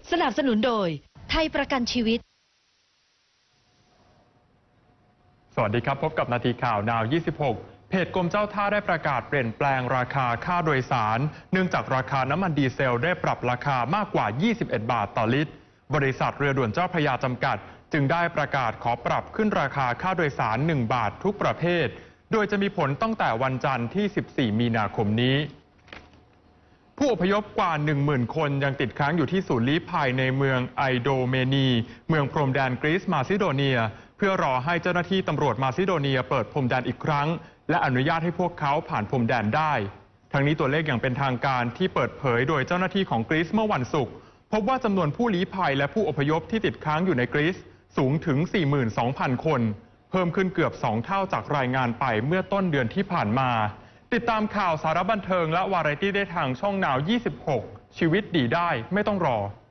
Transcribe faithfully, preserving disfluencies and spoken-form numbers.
สนับสนุนโดยไทยประกันชีวิตสวัสดีครับพบกับนาทีข่าวนาวยี่สิบหกเพจกรมเจ้าท่าได้ประกาศเปลี่ยนแปลงราคาค่าโดยสารเนื่องจากราคาน้ำมันดีเซลได้ปรับราคามากกว่ายี่สิบเอ็ดบาทต่อลิตรบริษัทเรือด่วนเจ้าพระยาจำกัดจึงได้ประกาศขอปรับขึ้นราคาค่าโดยสารหนึ่งบาททุกประเภทโดยจะมีผลตั้งแต่วันจันทร์ที่สิบสี่มีนาคมนี้ผู้อพยพกว่า หนึ่งหมื่น คนยังติดค้างอยู่ที่ศูนย์ลี้ภัยในเมืองไอโดเมนีเมืองพรมแดนกรีซมาซิโดเนียเพื่อรอให้เจ้าหน้าที่ตำรวจมาซิโดเนียเปิดพรมแดนอีกครั้งและอนุญาตให้พวกเขาผ่านพรมแดนได้ทั้งนี้ตัวเลขอย่างเป็นทางการที่เปิดเผยโดยเจ้าหน้าที่ของกรีซเมื่อวันศุกร์พบว่าจำนวนผู้ลี้ภัยและผู้อพยพที่ติดค้างอยู่ในกรีซสูงถึง สี่หมื่นสองพัน คนเพิ่มขึ้นเกือบสองเท่าจากรายงานไปเมื่อต้นเดือนที่ผ่านมาติดตามข่าวสาระบันเทิงและวาไรตี้ได้ทางช่องนาวยี่สิบหกชีวิตดีได้ไม่ต้องรอ